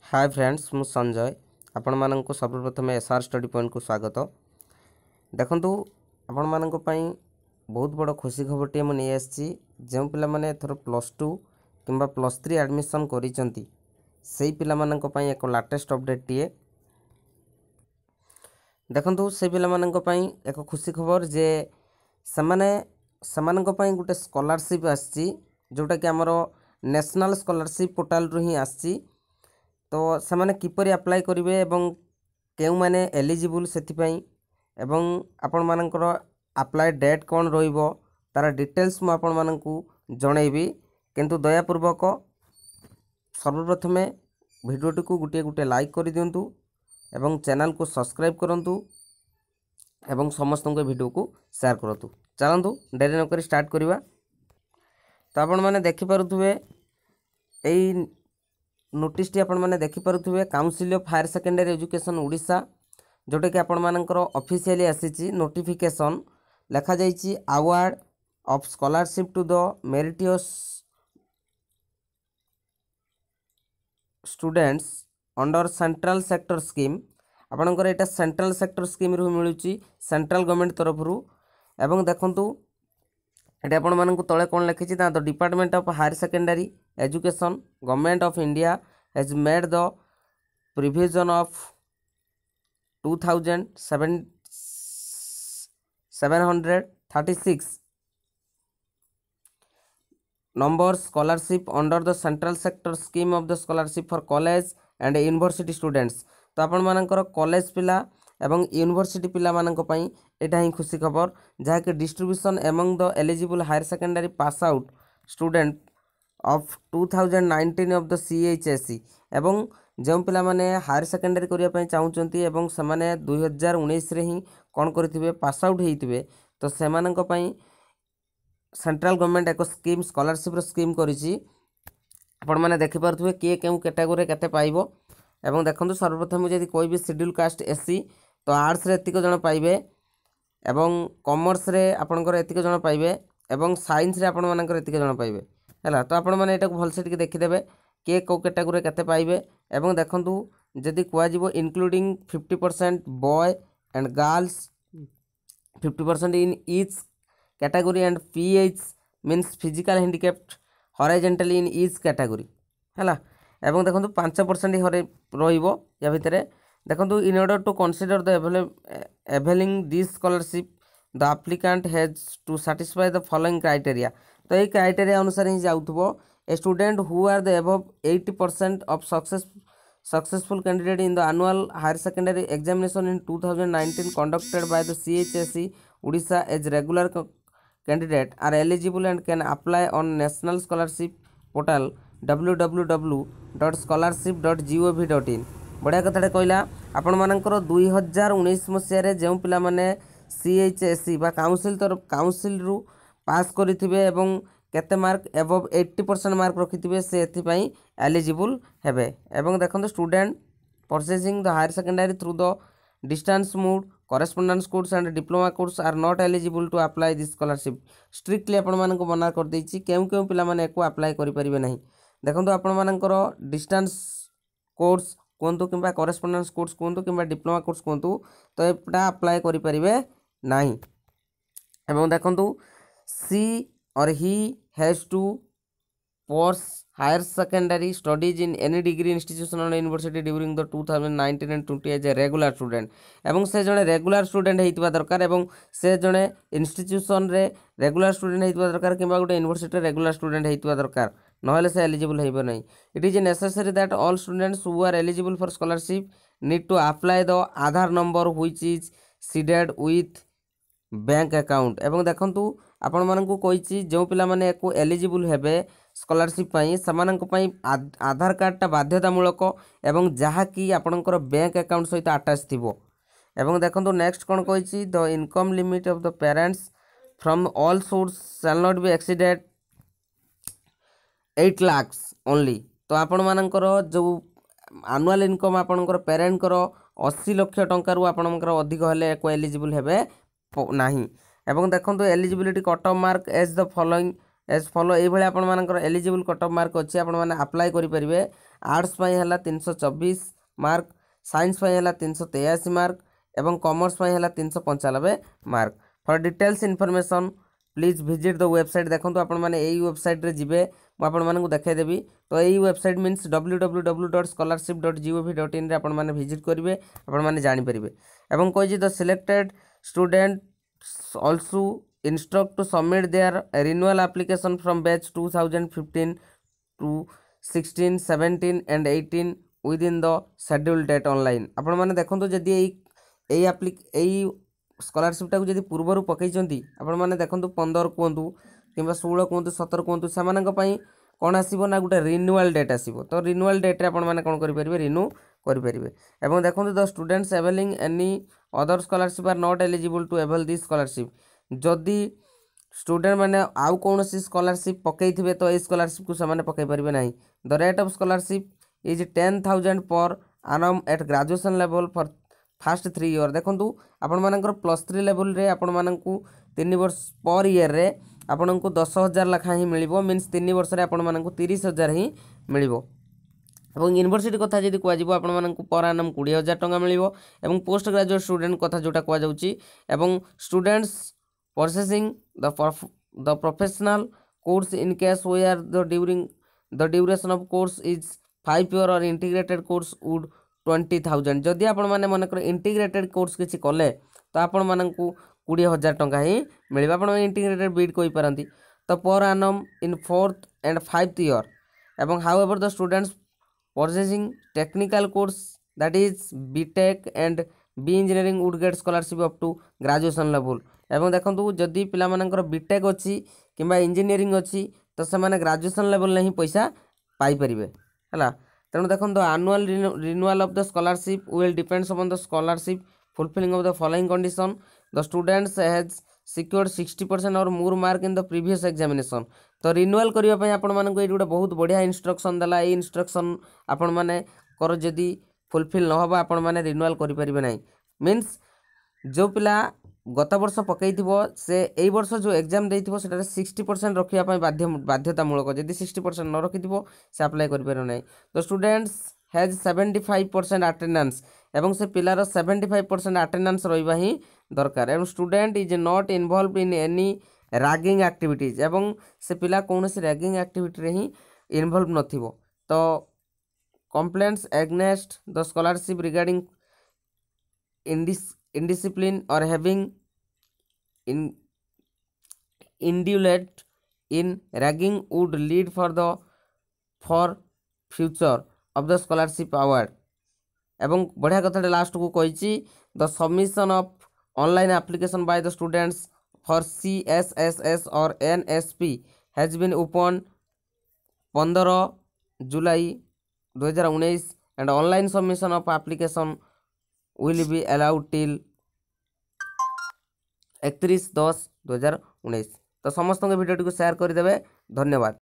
Hi friends मु संजय आपण मानक सर्वप्रथम एसआर स्टडी पॉइंट को स्वागत। देखंतु आपण मानक पई बहुत बड़ खुशी खबरटी मु नहीं आसी जो पिला माने थर +2 किंबा +3 एडमिशन करिसंती सेही पिला मानक पई एक लेटेस्ट अपडेट टीए। देखंतु से पिला मानक पई एक खुशी खबर जे समाने समानक पई गुटे स्कॉलरशिप आसी जोटा कि हमरो नेशनल स्कॉलरशिप पोर्टल रु ही आसी। तो सेमाने किपरि अप्लाई करिवे एवं केउ माने एलिजिबल सेथिपई एवं आपण मानकर अप्लाई डेट कौन रहिबो तार डिटेल्स मु आपण मानकू जणैबी। किंतु दयापूर्वक सर्वप्रथमे वीडियोटी को गुटे गुटे लाइक कर दियंतु एवं चैनल को सब्सक्राइब करंतु एवं समस्त को वीडियो को शेयर करंतु। चलंतु डेरी नकरी स्टार्ट करिवा। तो आपण माने देखि पारुथुवे एई नोटिस टी आपण माने देखि पारुथुवे council of higher secondary education Odisha जोटे कि आपण मानकर ऑफिशियली आसीची नोटिफिकेशन लिखा जाइची award of scholarship to the meritorious students under central sector scheme. आपणकर एटा सेंट्रल सेक्टर स्कीम रु मिलुची सेंट्रल गवर्नमेंट तरफ रु। एवं देखंतु एटा आपण मानकु तळे कोन लिखिची the department of higher secondary education government of India has made the provision of 2736 number scholarship under the central sector scheme of the scholarship for college and university students। तो आपण मानकर कॉलेज पिला एवं यूनिवर्सिटी पिला मानक पई एटा ही खुशी खबर जहा कि distribution among the eligible higher secondary pass out student of 2019 of the CHSE एवं जो पिला माने हायर सेकेंडरी करिया पई चाहुचंती एवं समाने 2019 रे ही कोन करथिबे पास आउट हेतिबे। तो सेमानक पई सेंट्रल गवर्नमेंट एक स्कीम स्कॉलरशिप रो स्कीम करिछि। आपण माने देखि परथुवे के केउ कैटेगरी केते पाइबो। एवं देखंतु सर्वप्रथम जदि कोई भी शेड्यूल कास्ट SC तो आर्ट्स रे एतिक जण पाइबे एवं कॉमर्स रे आपनकर एतिक जण पाइबे एवं साइंस रे आपण मानकर एतिक जण पाइबे हैला। तो आपण माने एटा भल से देखि देबे के को कैटेगरी केते पाइबे। एवं देखंतु जदि कुआ जिवो including 50% boy and girls 50% in each category and PH means physical handicapped horizontally in each category हैला। एवं देखंतु 5% हरे रहिबो या भितरे। देखंतु in order to consider the availing this scholarship the applicant has to satisfy the following criteria। तो ये क्राइटेरिया अनुसार ही जाउथबो a student who are the above 80% of successful candidate in the annual higher secondary examination in 2019 conducted by the CHSE Odisha as regular candidate are eligible and can apply on national scholarship portal www.scholarship.gov.in। बढ़िया कथाटे कहला आपण मानकर 2019 मसीह रे जो पिला माने CHSE बा council रु पास करिथिबे एवं केते मार्क एबव 80% मार्क रखिथिबे से एथिपई एलिजिबल हेबे। एवं देखंतु student purchasing the higher secondary through the distance mode correspondence course and diploma course are not eligible to apply this scholarship. Strictly आपण मानक मना कर देछि केउ केउ पिला माने एको अप्लाई करि परिबे नहीं। देखंतु आपण मानकर डिस्टेंस कोर्स कोंतु किंबा कॉरेस्पोंडेंस कोर्स कोंतु किंबा डिप्लोमा कोर्स कोंतु तो एटा अप्लाई करि परिबे नहीं। एवं देखंतु सी और he has to pursue higher secondary studies in any degree institution or university during the 2019 and 20 as a regular student। एवं से जने रेगुलर स्टूडेंट हेतिबा दरकार एवं से जने इंस्टीट्यूशन रे रेगुलर स्टूडेंट हेतिबा दरकार किंबा गोटे यूनिवर्सिटी रेगुलर स्टूडेंट हेतिबा दरकार नहले से एलिजिबल हेबो नहीं। It is necessary that all students who are eligible for scholarship need to apply the Aadhaar number which is seeded with bank account. एवं देखंतु आपण मानकु कहिछि जो पिला माने एको एलिजिबल हेबे स्कॉलरशिप पई समानक पई आधार कार्ड ता बाध्यतामूलक एवं जहा कि आपणकर बैंक अकाउंट सहित अटैच थिबो। एवं देखंतु नेक्स्ट कोन कहिछि the income limit of the parents from all source shall not be exceeded 8 lakh only. तो आपण मानकर जो एनुअल इनकम आपणकर पेरेंट करो 80 लाख टंका रु आपणकर अधिक हेले एको एलिजिबल हेबे नाही। एवं देखंतु eligibility cut off mark as the following as follow ये आपण मानकर एलिजिबल कट ऑफ मार्क अच्छी आपण मैंने अप्लाई करेंगे। आर्ट्स है 324 मार्क, साइंस है 383 मार्क एवं कॉमर्स है 395 mark. For details information please visit the website. देखो आपण मैंने यही वेबसाइट रे जिबे मुझे देखदेवी। तो यही वेबसाइट मीन्स www.scholarship.gov.in आपण मैंने विजिट करेंगे, आपण मैंने जानीपर। एवं कही the selected student also instruct to submit their renewal application from batch 2015 to 16, 17 and 18 within the scheduled date online। आपण माने देखंतु जदि एई स्कॉलरशिप टाको जदि पूर्वरु पकईचंती आपण माने देखंतु 15 कहतु किंबा 16 कहतु 17 कहतु सेमानक पई कौन आसीबो ना गोटे रिन्यूअल डेट आसीबो। तो रिन्यूअल डेट रे आपण माने कोन करि परिबे, रिन्यू करि परिबे। एवं देखंतु the students availing any other scholarship are not eligible to avail this scholarship. जदि स्टूडेंट मैंने आउ कौन स्कॉलरशिप पकई थे तो ये स्कॉलरशिप को से पकई पारे ना। The rate of scholarship is 10,000 per annum at graduation level for first 3 year. देखो आपण मानकर +3 लेवल रे आपण मानकू 3 वर्ष पर ईयर रे आपण को 10,000 लाखा ही मिलिबो। मीन्स 3 वर्ष रे आपण मानकू 30,000 ही मिलिबो। एवं यूनिवर्सिटी कथा जदि कह आपण मानकू पर आनम 20,000 टंका मिलिबो। एवं पोस्ट ग्रेजुएट स्टूडेंट कथा जोटा कह जाउची। एवं students purchasing the professional course in case where the duration of course is 5 year or integrated course would 20,000। जदि आपण माने मनकर इंटीग्रेटेड कोर्स किसी कले तो आपण मानकू 20,000 टंका ही मिलिबा। आपण इंटीग्रेटेड बीड कोई पारंती तो पर आनम इन 4th and 5th year। एवं however the students purchasing technical course that is BTech and B engineering would get scholarship up to graduation level। एवं देखो जदि पिला मानकर बीटेक अच्छी किंबा इंजीनियरिंग अच्छी तो से माने ग्रेजुएशन लेवल नहीं पैसा पाई परिबे हला। तेणु देखो annual renewal of the scholarship will depends upon the scholarship fulfilling of the following condition. The students has secured 60% or more mark in the previous examination. तो रिन्यूअल करने पे आपण मानक ये गोटे बहुत बढ़िया इंस्ट्रक्शन देला। ये इंस्ट्रक्शन आपण माने कर जदि फुलफिल न होबा आपण माने रिन्यूअल करि परिबे नाही। मीन्स जो पिला गत वर्ष पकई से यही वर्ष जो एग्जाम देथिबो सेटारे 60% रखिया पई बाध्यतामूलक। जदि 60% न रखिथिबो से अप्लाई करि पारो नाही। तो स्टूडेंट्स हैज 75% अटेंडेंस एवं से पिलार 75% अटेंडेंस रहिबा ही दरकार। एवं student is not involve in any ragging activities एवं से पिला कौनसी रैगिंग एक्टिविटी रे ही इन्वॉल्व नथिबो। तो complaints against the scholarship regarding indiscipline or having indulged in ragging would lead for future of the scholarship award। एवं बढ़िया कथा लास्ट को कही the submission of online application by the students for CSSS or NSP has been open 15 July 2019 and online submission of application will be allowed till 31/10/2019। तो समस्त video को share करदेवे। धन्यवाद।